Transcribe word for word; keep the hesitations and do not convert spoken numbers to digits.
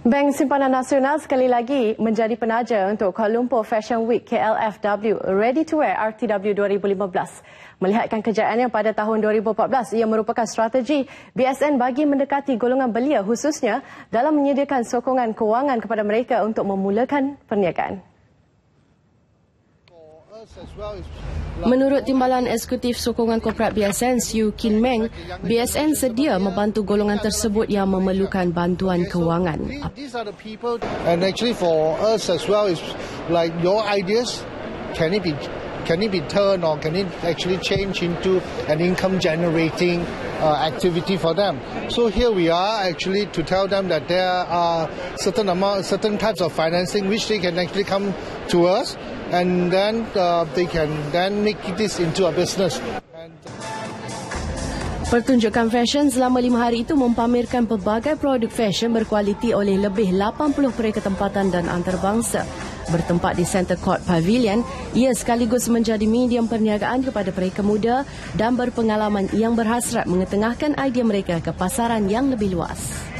Bank Simpanan Nasional sekali lagi menjadi penaja untuk Kuala Lumpur Fashion Week K L F W Ready to Wear R T W dua ribu lima belas. Melihatkan kejayaannya pada tahun dua ribu empat belas, ia merupakan strategi B S N bagi mendekati golongan belia khususnya dalam menyediakan sokongan kewangan kepada mereka untuk memulakan perniagaan. Menurut Timbalan Eksekutif Sokongan Korporat B S N, Siu Kin Meng, B S N sedia membantu golongan tersebut yang memerlukan bantuan kewangan. And actually for us as well is like your ideas, can it be can it be turned or can it actually change into an income generating uh, activity for them? So here we are actually to tell them that there are certain amount, certain types of financing which they can actually come to us. And then uh, they can then make this into a business. Pertunjukan fashion selama lima hari itu mempamerkan pelbagai produk fashion berkualiti oleh lebih lapan puluh pereka tempatan dan antarabangsa. Bertempat di Center Court Pavilion, ia sekaligus menjadi medium perniagaan kepada pereka muda dan berpengalaman yang berhasrat mengetengahkan idea mereka ke pasaran yang lebih luas.